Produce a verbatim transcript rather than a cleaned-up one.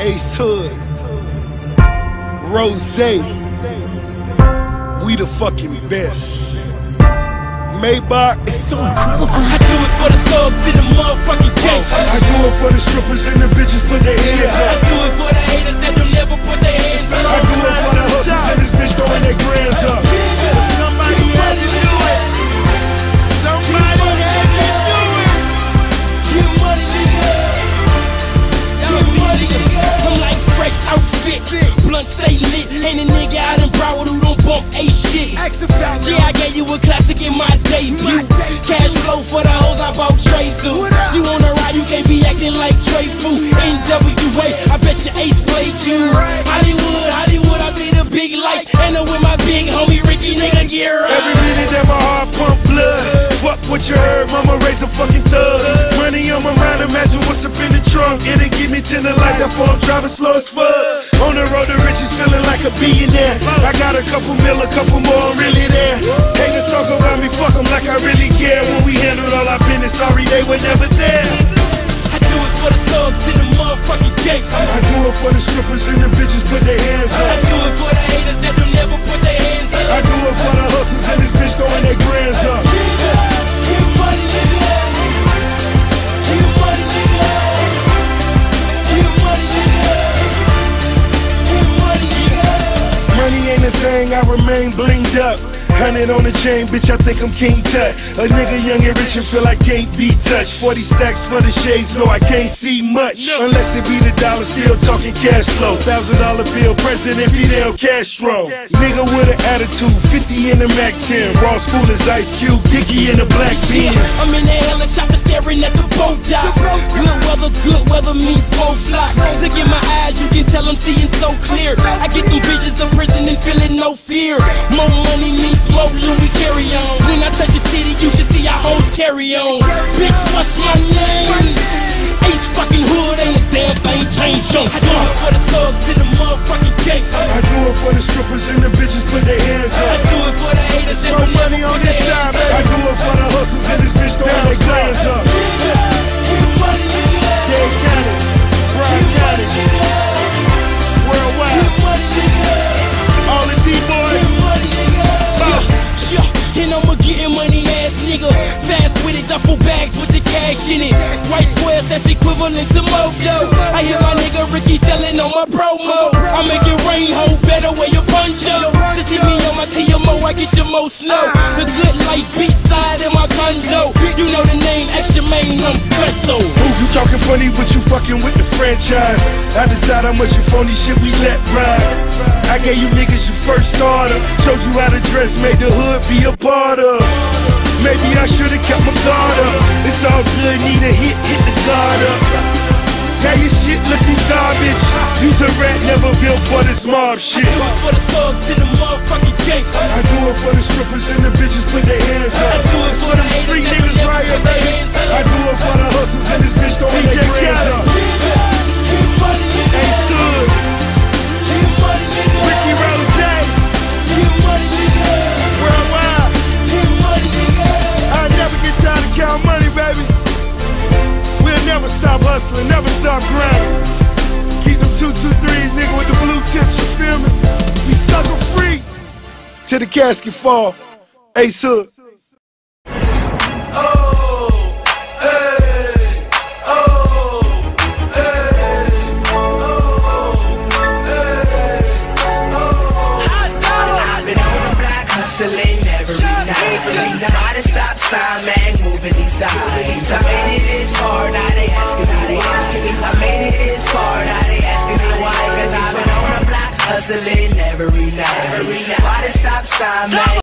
Ace Hood, Rose, we the fucking best. Maybach, it's so incredible. I do it for the thugs in the motherfucking case. I do it for the strippers and the bitches put their hands I up. do it for the haters that don't never put their hands up. I do it for the hustlers and this bitch throwing their grands up. Somebody had to do it. Somebody had to do it. Get money, nigga. Get money, nigga. I'm like fresh outfit, blunt stay lit. Ain't a nigga out in Broward who don't bump a shit. Yeah, I gave you a classic in my debut. Cash flow for the hoes I bought Trey through. You wanna ride, you can't be acting like Trey Fu. N W A, I bet your Ace played you. Hollywood, Hollywood, I see the big lights. And I'm with my big homie Ricky, nigga, get right. Every minute that my heart pump blood. Fuck what you heard, mama raise a fucking thug. Money on my mind, imagine what's up in the trunk. It'll give me ten to light, that I'm driving slow as fuck. On the road to riches, feeling like a billionaire. I got a couple mil, a couple more, I'm really there. Haters talk about me, fuck them like I really care. When we handled all our business, sorry they were never there. I do it for the thugs in the motherfucking case. I do it for the strippers and the bitches put their hands I up. do it for the haters that don't never put their hands up. I do it for the hustlers and this bitch throwing their grands up. Get money, nigga. Get money, nigga. Get money, nigga. Get money, nigga. Money ain't a thing, I remain blinged up. Hundred on the chain, bitch, I think I'm King Tut. A nigga young and rich and feel I can't be touched. Forty stacks for the shades, no, I can't see much. Unless it be the dollar, still talking cash flow. Thousand dollar bill, President Fidel Castro. Nigga with an attitude, fifty in the Mac ten. Raw school is Ice Cube, Dickie in the black beans. I'm in the helicopter staring at the boat dock. Good weather, good weather means four flocks. Look in my eyes, you can tell I'm seeing so clear. I get them visions of prison and feeling no fear. More money means more Louis carry on. When I touch the city, you should see our hoes carry on. Bitch, what's my name? Ace fucking Hood, ain't a damn thing changed on. I do it for the thugs in the motherfucking case. I do it for the strippers and the bitches put their hands I up. do it for the haters that Throw don't never money on put this their side, hands baby. up. I do it for the hustlers and this bitch throwing their grands up. Get money, nigga. Dade County, Bryan County, worldwide. Get money, nigga. All the D-boys. Get money, nigga. Yeah, yeah. And I'ma getting money ass nigga. Fast with it, duffel bags with the cash in it. White squares, that's equivalent to Modo. I hear my nigga Ricky selling on my promo. I make it rain, hold better where your poncho. Just hit me on my T M O, I get your most snow. The good life beat side in my condo. You know the name, extra main, I'm cutthroat. You talking funny, but you fucking with the franchise. I decide how much you phony shit we let ride. I gave you niggas your first starter. Showed you how to dress, made the hood be a part of. Maybe I should've kept my guard up. It's all good, need a hit, hit the guard up. Now your shit looking garbage. You's a rat, never built for this mob shit. I do it for the thugs in the motherfucking case. I do it for the strippers and the bitches put their hands I up. do it for the haters Street that niggas don't never right put here, their baby. hands up. I do it for the hustlers and this bitch throwing their grands up. Get money, nigga. Ace Hood, Get money, nigga. Ricky Rose, Get money, nigga. worldwide. Get money, nigga. I never get tired of count money, baby. We'll never stop hustling, never stop grinding. Keep them two two threes, nigga, with the blue tips, you feel me? We sucker free. To the casket fall, Ace Hood. Hustling every night. By the stop sign, man, moving these dimes. I made it this far, now they asking me why. I made it this far, now they asking me why. Cause I've been on the block hustling every night. By the stop sign, man.